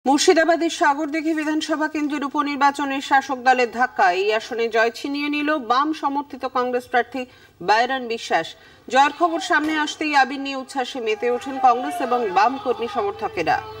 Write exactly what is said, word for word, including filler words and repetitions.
মুর্শিদাবাদের সাগরদিঘি বিধানসভা কেন্দ্রের উপনির্বাচনের শাসক দলের ধাক্কায় এই আসনে জয় ছিনিয়ে নিল বাম সমর্থিত কংগ্রেস প্রার্থী বাইরন বিশ্বাস। জয়ের খবর সামনে আসতেই আবির নিয়ে উচ্ছ্বাসে মেতে ওঠেন কংগ্রেস এবং বাম কর্মী সমর্থকেরা।